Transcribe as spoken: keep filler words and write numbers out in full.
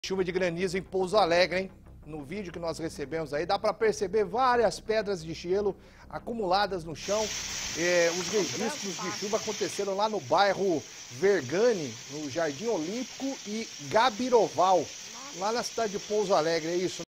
Chuva de granizo em Pouso Alegre, hein? No vídeo que nós recebemos aí, dá para perceber várias pedras de gelo acumuladas no chão. É, os registros de chuva aconteceram lá no bairro Vergani, no Jardim Olímpico e Gabiroval, lá na cidade de Pouso Alegre, é isso?